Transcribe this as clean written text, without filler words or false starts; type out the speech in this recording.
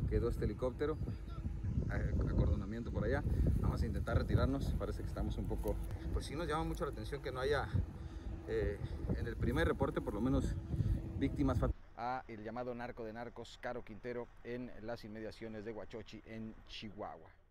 quedó este helicóptero, acordonamiento por allá. Vamos a intentar retirarnos, parece que estamos un poco, pues sí nos llama mucho la atención que no haya en el primer reporte por lo menos víctimas fatales a el llamado narco de narcos Caro Quintero en las inmediaciones de Huachochi en Chihuahua.